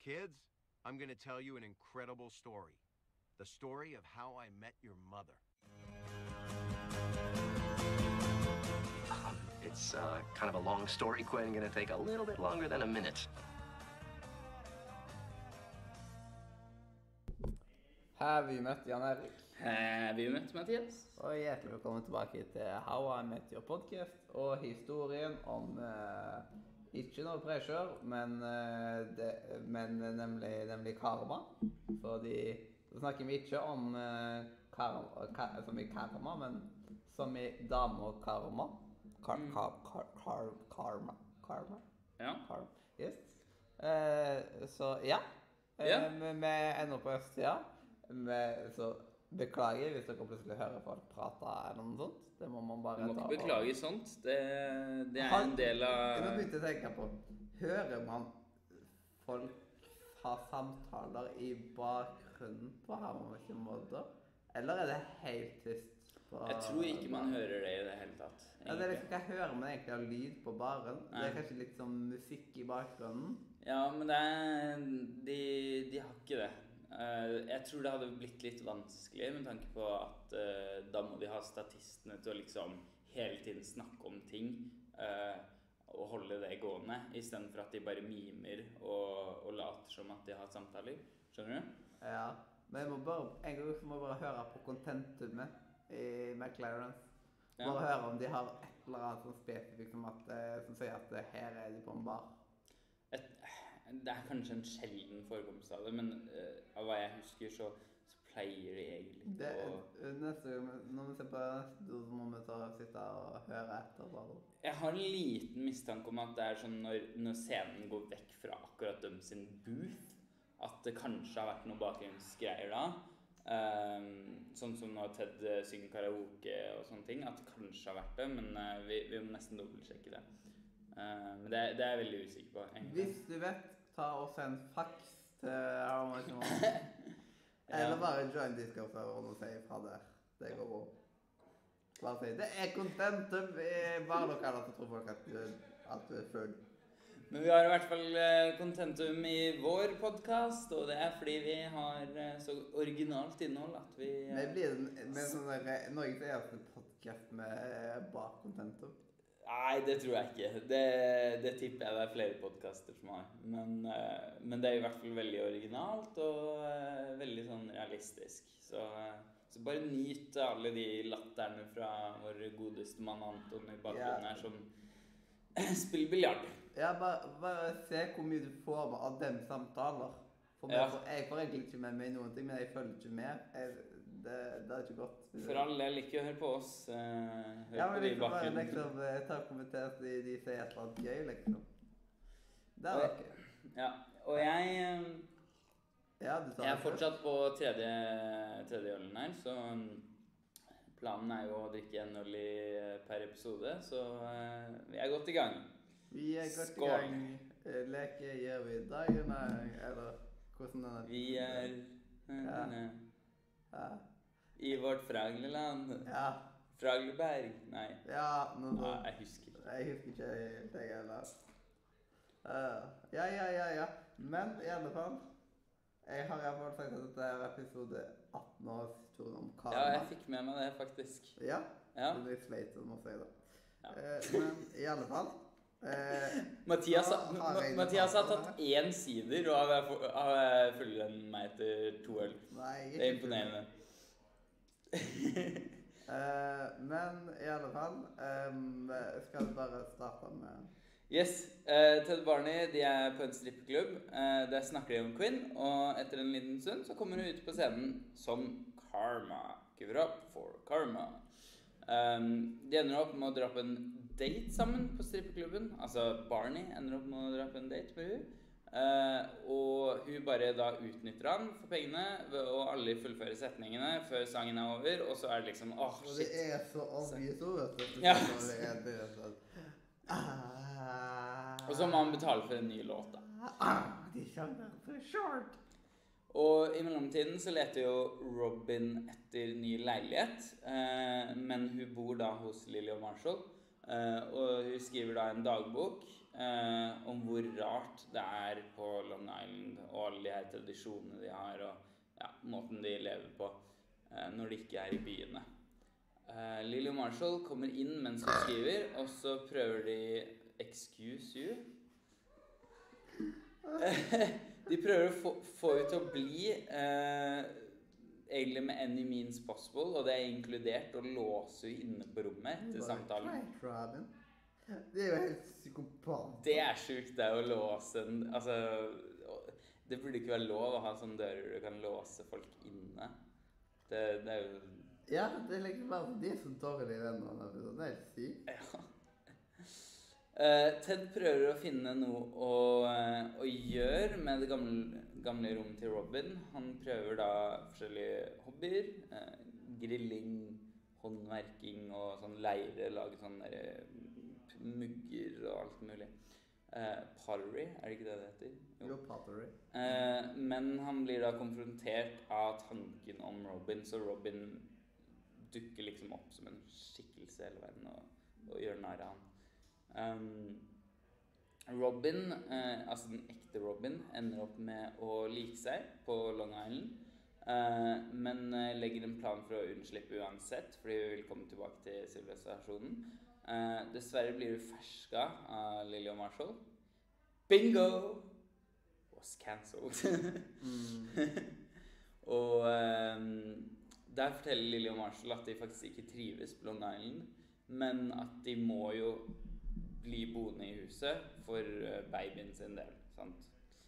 Kids, I'm going to tell you an incredible story. The story of how I met your mother. It's kind of a long story, Quinn. Gonna take a little bit longer than a minute. Har vi møtt Jan Erik. Vi møtt Mathias. Og hjertelig velkommen tilbake til How I Met Your Podcast og historien om ikke noe pressure, men nemlig karma. Fordi så snakker vi ikke om som i karma, men som i dame og karma. Karma. Ja. Karma. Yes. Så ja. Vi ender på østsida. Så beklager hvis dere plutselig hører folk prate eller noe sånt. Det må man bare Du må ikke beklage sånt. Det en del av... Jeg begynte å tenke på, hører man folk ha samtaler i bakgrunnen på Hermann måter? Eller det helt tyst? Jeg tror ikke man hører det i det hele tatt. Ja, det liksom ikke jeg hører, men egentlig har lyd på baren. Nei. Det kanskje litt sånn musikk i bakgrunnen. Ja, men de har ikke det. Jeg tror det hadde blitt litt vanskelig med tanke på at da må de ha statistene til å liksom hele tiden snakke om ting og holde det gående, i stedet for at de bare mimer og later som at de har samtaler. Skjønner du? Ja, men en gang må bare høre på kontentumet i McLaren. Bare høre om de har et eller annet sånn spesifikt som sier at her er de på en bar. Det kanskje en sjelden forekomst av det, men av hva jeg husker så pleier de egentlig neste gang, når vi ser på neste, så må vi sitte og høre etter bare. Jeg har en liten mistanke om at det sånn når scenen går vekk fra akkurat dem sin booth, at det kanskje har vært noen bakgrunnsgreier da. Sånn som når Ted synger karaoke og sånne ting, at det kanskje har vært det, men vi må nesten dobbeltsjekke det. Men det jeg veldig usikker på, egentlig. Hvis du vet, ta og send fax til Hermann. Eller bare join Discord-serveren og si fra der. Det går bra. Bare si, det kontentum i barlokalet, så tror folk at du full. Men vi har i hvert fall kontentum i vår podcast, og det fordi vi har så originalt innhold at vi... Det blir med sånn Norges eneste podcast med bak kontentum. Nei, det tror jeg ikke. Det tipper jeg det flere podcaster som har. Men det i hvert fall veldig originalt og veldig sånn realistisk. Så bare nyt alle de latterne fra vår godeste mann Anton i bakgrunnen her som spiller biljard. Ja, bare se hvor mye du får med av dem samtaler. Jeg får egentlig ikke med meg noen ting, men jeg følger ikke med. Det ikke godt. For all del, ikke hør på oss. Hør på de bakgrunnen. Liksom, ta og kommentere de sier et eller annet gøy, liksom. Det ikke. Ja, og jeg er fortsatt på tredje ølen her, så planen jo å drikke en øl per episode, så vi godt i gang. Vi godt i gang. Leke gjør vi dagen, eller hvordan den Vi i vårt Fragleland. Ja. Fragleberg. Nei. Ja, jeg husker ikke. Jeg husker ikke det heller. Ja. Men i alle fall, jeg har i hvert fall sagt at dette episode 18 år historien om karma. Ja, jeg fikk med meg det faktisk. Ja. Det litt sleit å si det. Men i alle fall, Mathias har tatt 1 sider og har følger enn meg etter 2 øl. Nei, det imponerende. Men i alle fall, skal vi bare starte med... Yes, Ted og Barney, de på en strippeklubb. Der snakker de om Quinn, og etter en liten stund så kommer hun ut på scenen som Karma. Give it up for Karma. De ender opp med å dra på en date sammen på strippeklubben. Altså Barney ender opp med å dra på en date med hun. Og hun bare da utnytter han for pengene, og alle fullfører setningene før sangen over, og så det liksom, shit. Og det så obvious ord. Ja. Og så må han betale for en ny låt da. De sjanger for short. Og i mellomtiden så leter jo Robin etter ny leilighet, men hun bor da hos Lily og Marshall. Og hun skriver da en dagbok om hvor rart det på Long Island, og alle de her tradisjonene de har, og ja, måten de lever på når de ikke i byene. Lily og Marshall kommer inn mens hun skriver, og så prøver de excuse you. De prøver å få henne til å bli egentlig med any means possible, og det inkludert å låse henne inne på rommet til samtalen. Det jo helt psykopat. Det sjukt, det å låse en... Altså, det burde ikke være lov å ha sånne dører du kan låse folk inne. Det jo... Ja, det liksom bare de så dårlige venner. Det helt sykt. Ja. Ted prøver å finne noe å gjøre med det gamle rommet til Robin. Han prøver da forskjellige hobbyer. Grilling, håndverking og sånn leire, lage sånne mugger og alt mulig. Pottery, det ikke det heter? Jo, pottery. Men han blir da konfrontert av tanken om Robin, så Robin dukker liksom opp som en skikkelse hele veien og gjør narr av han. Robin, altså den ekte Robin, ender opp med å like seg på Long Island, men legger en plan for å unnslippe uansett, fordi vi vil komme tilbake til sivilisasjonen. Dessverre blir du ferska av Lily og Marshall. Bingo! Was cancelled. Og der forteller Lily og Marshall at de faktisk ikke trives på Long Island, men at de må jo bli boende i huset for babyen sin del, sant?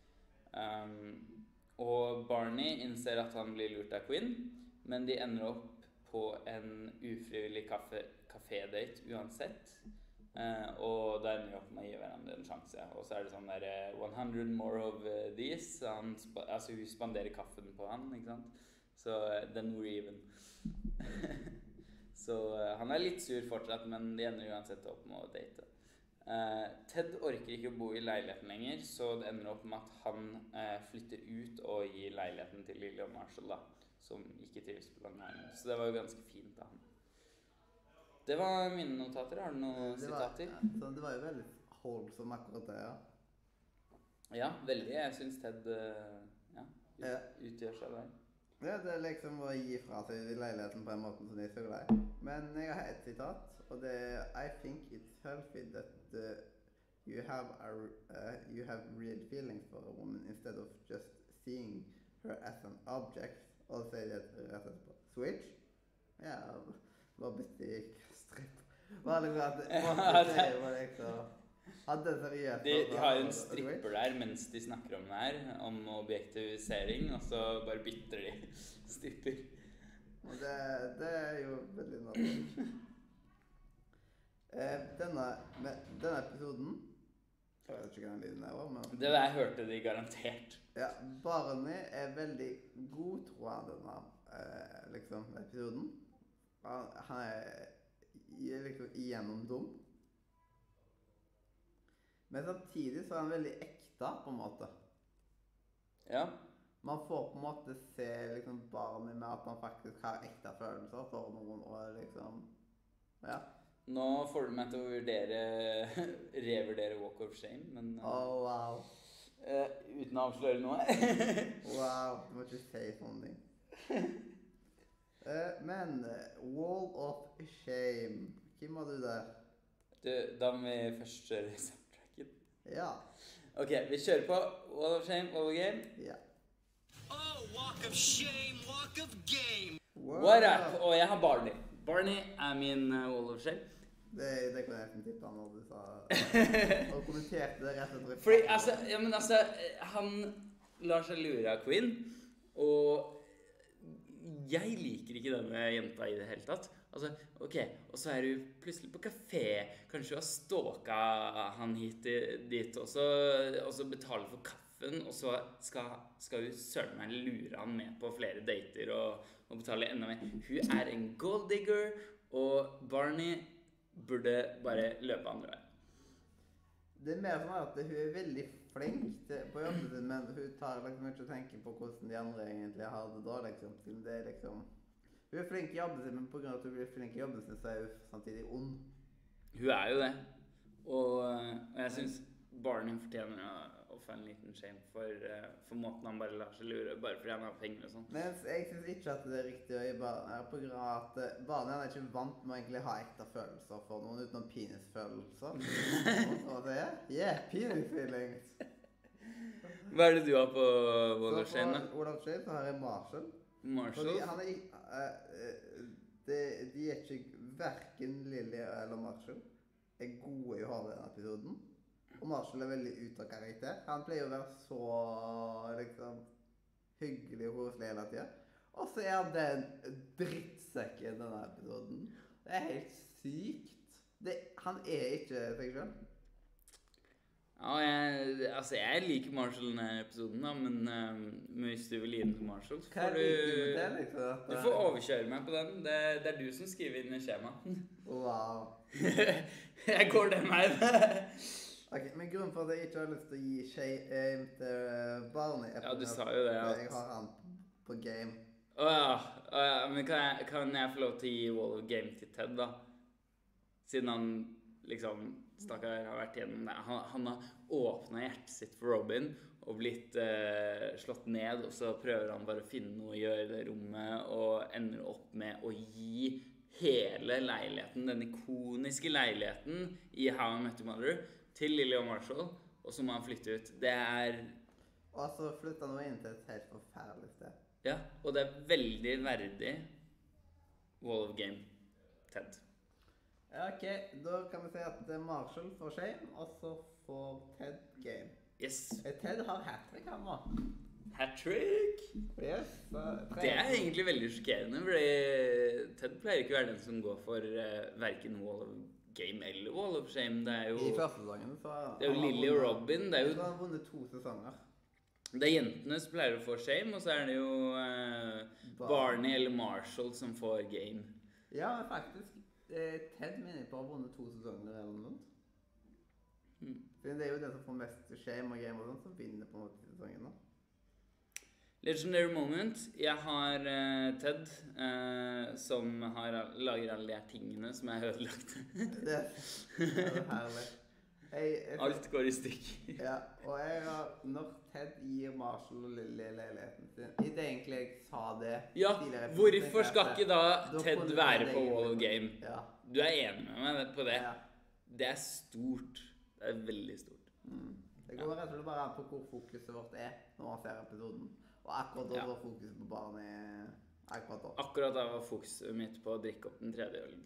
Og Barney innser at han blir lurt av Quinn, men de ender opp på en ufrivillig kafédate uansett, og da ender de opp med å gi hverandre en sjanse. Og så det sånn der 100 more of these, altså hun spanderer kaffen på han, ikke sant? Så then we're even. Så han litt sur fortsatt, men de ender uansett opp med å date. Ted orker ikke å bo i leiligheten lenger, så det ender opp med at han flytter ut og gir leiligheten til Lily og Marshall da, som ikke trives på Long Island. Så det var jo ganske fint av han. Det var mine notater. Har du noen sitater? Det var jo veldig wholesome akkurat det, ja. Ja, veldig. Jeg synes Ted utgjør seg der. Ja, det liksom å gi fra seg leiligheten på en måte som de er så glad. Men jeg har et sitat, og det I think it's healthy that you have real feelings for a woman instead of just seeing her as an object. Og så det rett etterpå. Switch? Ja, bare bestikk, stripp. Bare liksom at det var liksom... Hadde seriøst... De har en stripper der mens de snakker om det her, om objektivisering, og så bare bytter de stripper. Og det jo veldig naturlig. Denne episoden, jeg vet ikke hva den lyden var, men... Det der hørte de garantert. Ja, Barney veldig godtroende denne liksom, episoden. Han liksom igjennom dum. Men samtidig så han veldig ekte, på en måte. Ja. Man får på en måte se liksom, Barney med at han faktisk har ekte følelser for noen, og liksom... Ja. Nå får du meg til å revurdere Walk of Shame, men... Wow. Uten å avsløre noe. Wow, du må ikke si sånne ting. Men Wall of Shame, hvem var du der? Da må vi først kjøre soundtracken. Ja. Ok, vi kjører på Wall of Shame, Wall of Game. Ja. Oh, Walk of Shame, Walk of Game. Wow. What up? Og jeg har Barney. Barney min Wall of Shame. Det kunne jeg nesten tippe han når du sa og kommenterte det rett etter. Fordi, altså, han lar seg lure av Quinn, og jeg liker ikke denne jenta i det hele tatt. Altså, ok, og så hun plutselig på kafé, kanskje hun har stalket han hit dit, og så betaler for kaffen, og så skal hun søren meg lure han med på flere dater, og betale enda mer. Hun en gold digger, og Barney burde bare løpe andre vei. Det mer sånn at hun veldig flink på jobben sin, men hun tar liksom ikke å tenke på hvordan de andre egentlig har det da, liksom. Det liksom... Hun flink i jobben sin, men på grunn av at hun blir flink i jobben sin, så hun samtidig ond. Hun jo det. Og jeg synes Barney fortjener å få en liten shame for måten han bare lar seg lure, bare fordi han har penger og sånn. Men jeg synes ikke at det riktig å gi Barney, på grunn av at Barney han ikke vant med å egentlig ha ekte følelser for noen utenom penisfølelser. Hva det Yeah, penis feelings. Hva det du har på Wall of Shame, da? På Wall of Shame så har jeg Marshall. Marshall? Fordi han de ikke, hverken Lily eller Marshall gode i å ha den episoden. Og Marshall veldig ut av karakter. Han pleier å være så, liksom, hyggelig og koselig hele tiden. Og så han den drittsekken i denne episoden. Det helt sykt. Han ikke seg selv. Ja, jeg liker Marshall i denne episoden da, men hvis du vil gi den til Marshall, så får du får overkjøre meg på den. Det du som skriver inn i skjema. Wow. Jeg går den veien. Ok, men grunnen for at jeg ikke har lyst til å gi shame til Barney Ja, du sa jo det. Jeg har han på game. Åja, men kan jeg få lov til å gi Wall of Game til Ted da? Siden han liksom stakkar har vært gjennom det. Han har åpnet hjertet sitt for Robin og blitt slått ned, og så prøver han bare å finne noe å gjøre i det rommet, og ender opp med å gi hele leiligheten, den ikoniske leiligheten i How I Met Your Mother, til Lily og Marshall, og så må han flytte ut. Og så flytter han inn til et helt forferdelig sted. Ja, og det veldig verdig Wall of Game, Ted. Ja, ok, da kan vi si at Marshall får shame, og så får Ted game. Yes. Ted har hat-trick han nå. Hat-trick? Yes. Det egentlig veldig sjokkerende, fordi Ted pleier ikke å være den som går for hverken Wall of Game eller Wall of Shame. Det jo... I første sesongen så... Det jo Lily og Robin, det jo... Så har han vunnet 2 sesonger. Det jentene som pleier å få shame, og så det jo Barney eller Marshall som får game. Ja, men faktisk. Ted mener på å ha vunnet 2 sesonger eller noe. For det jo den som får mest shame og game og sånt, som vinner på en måte sesongen da. Legendary moment. Jeg har Ted, som lager alle de her tingene som ødelagt. Det herlig. Alt går i stykk. Ja, og når Ted gir Marshall og Lily leiligheten sin, i det egentlig jeg sa det ja, tidligere. Hvorfor skal ikke da Ted være på Wall of Game? Ja. Du enig med meg på det? Ja. Det stort. Det veldig stort. Det går rett og slett bare på hvor fokuset vårt når man ser episoden. Og akkurat da var fokuset på barnet akkurat da. Akkurat da var fokuset mitt på å drikke opp den 3. ølen.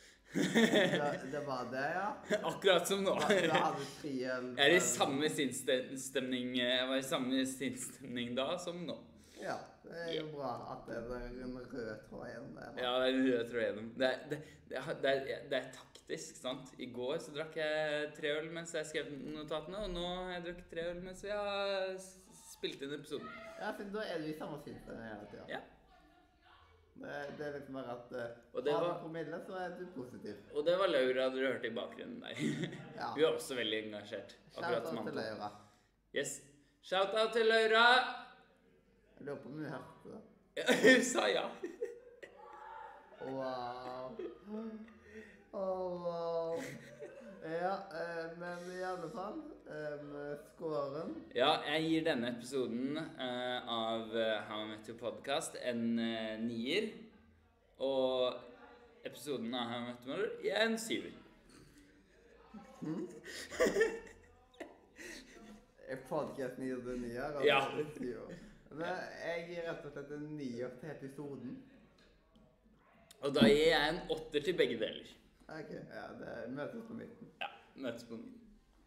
Det var det, ja. Akkurat som nå. Da hadde 3 øl. Jeg i samme sinnsstemning. Jeg var i samme sinnsstemning da som nå. Ja, det jo bra at det en rød tråd igjen der. Ja, det en rød tråd igjennom. Det taktisk, sant? I går så drakk jeg 3 øl mens jeg skrev notatene, og nå har jeg drukket 3 øl mens vi har spilt inn episoden. Ja, for da du i samme sinnsstemning hele tiden. Ja. Det liksom bare at og det var promille, så du positiv. Og det var Laura du hørte i bakgrunnen der. Ja. Hun også veldig engasjert. Akkurat som Shout out til Laura. Yes. Shout out til Laura! Jeg lurer på om hun hørte det. Ja, hun sa ja. Wow. Wow. Ja, men i alle fall, scoren. Ja, jeg gir denne episoden av How I Met Your Podcast en 9. Og episoden av How I Met Your Mother en 7. Podcasten gir det 9 her. Ja. Men jeg gir rett og slett en 9 til episoden. Og da gir jeg en 8 til begge deler. Ok, ja, det møtes på midten. Ja, møtes på midten.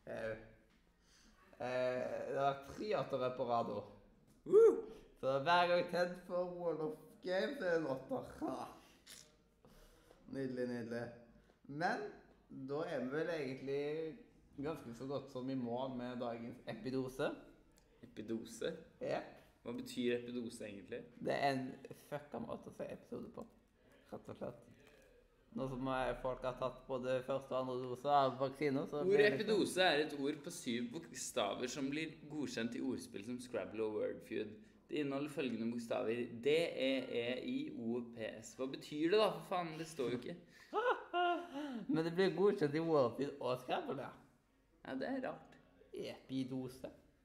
Det var 3 8-ere på rad. Så hver gang Ted får Wall of Game, så det en 8. Nydelig, nydelig. Men da vi vel egentlig ganske så godt som i mål med dagens epidose. Epidose? Ja. Hva betyr epidose egentlig? Det en fucka måte å si episode på, rett og slett. Nå som folk har tatt både første og andre dose av vaksiner, så... Ordet epidose et ord på 7 bokstaver som blir godkjent i ordspill som Scrabble og Wordfeud. Det inneholder følgende bokstaver: D, E, E, I, O, P, S. Hva betyr det da? For faen, det står jo ikke. Men det blir godkjent i Wordfeed og Scrabble, ja. Ja, det er rart. Epidose.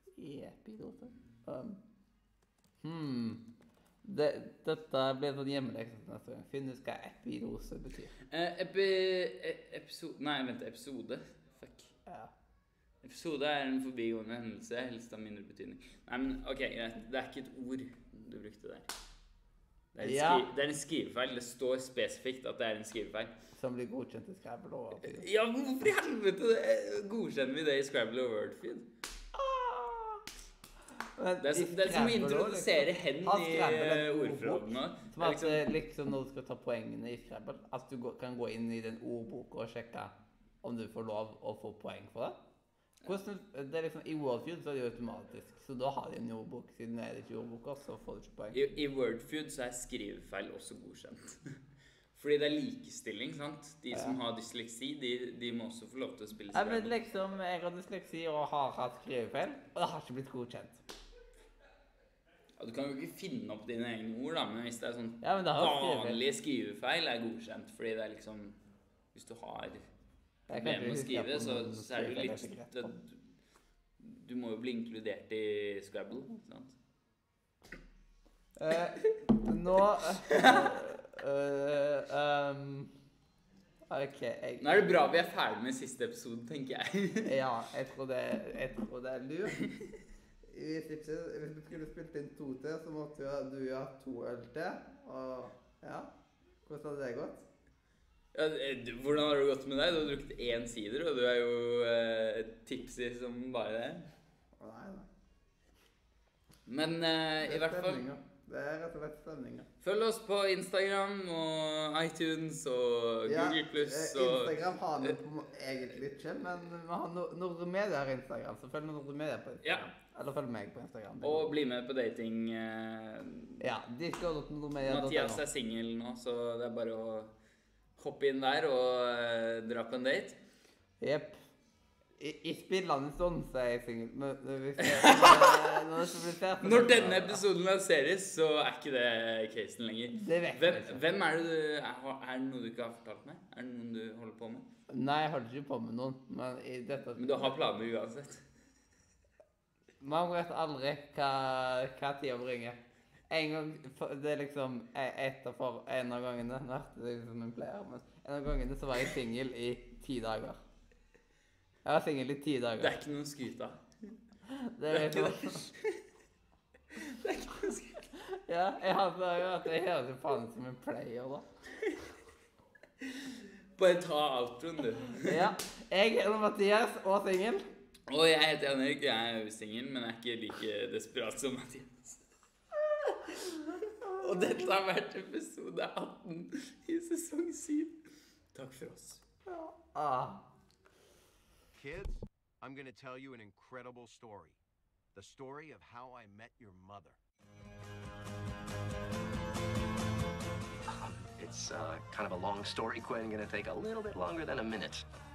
Dette blir sånn hjemmelekse neste gang. Finn ut hva epidose betyr. Episode. Fuck. Ja. Episode er en forbigående hendelse, helst av mindre betydning. Nei, men ok, greit. Det er ikke et ord du brukte der. Det er en skrivefeil. Det står spesifikt at det er en skrivefeil. Som blir godkjent i Scrabble og Wordfeed. Ja, men hvorfor i helvete godkjenner vi det i Scrabble og Wordfeed? Det er som å introdusere hen i ordforrådene. Som at liksom når du skal ta poengene i Scrabble, at du kan gå inn i den ordboka og sjekke om du får lov å få poeng for det. Det er liksom, i Wordfeud så er det jo automatisk, så da har de en ordbok. Siden det er ikke ordboka, så får du ikke poeng. I Wordfeud så er skrivefeil også godkjent. Fordi det er likestilling, sant? De som har dysleksi, de må også få lov til å spille Scrabble. Scrabble. Men liksom, jeg har dysleksi og har hatt skrivefeil, og det har ikke blitt godkjent. Ja, du kan jo ikke finne opp dine egne ord, da, men hvis det er sånn vanlige skrivefeil er godkjent, fordi det er liksom, hvis du har problemer med å skrive, så er det jo litt, du må jo bli inkludert i Scrabble, sant? Nå Nå er det bra vi er ferdig med siste episode, tenker jeg. Ja, jeg tror det er lurt. Hvis du skulle spilt inn 2 til, så måtte du ha 2 øl til. Og ja, hvordan hadde det gått? Ja, hvordan har det gått med deg? Du har drukket 1 sider, og du er jo tipsy som bare det. Nei. Men i hvert fall... Det er rett og slett stemninger. Følg oss på Instagram og iTunes og Google+. Instagram har vi egentlig ikke, men vi har Nordre Media her Instagram, så følg Nordre Media på Instagram. Ja. Eller følg meg på Instagram. Og bli med på dating. Ja, Discord.nordremedia.no. Mathias er single nå, så det er bare å hoppe inn der og dra på en date. Jepp. I spillende stund, så er jeg single. Når denne episoden lanseres, så er ikke det casen lenger. Det vet jeg ikke. Hvem er det er det noe du ikke har fortalt meg? Er det noen du holder på med? Nei, jeg holder ikke på med noen, men du har planer uansett? Man vet aldri hva tida bringer. En gang, det er liksom en av gangene, nå hørte det som en pleier, men en av gangene så var jeg single i 10 dager. Jeg var single i 10 dager. Det er ikke noe skryt av. Det er ikke det. Det er ikke noe skryt av. Ja, jeg hører det faen som en player da. Bare ta outroen, du. Ja, jeg er Mathias og single. Og jeg heter Jan Erik, jeg er jo single, men jeg er ikke like desperat som Mathias. Og dette har vært episode 18 i sesong 7. Takk for oss. Kids, I'm going to tell you an incredible story. The story of how I met your mother. It's kind of a long story, Quinn. Gonna take a little bit longer than a minute.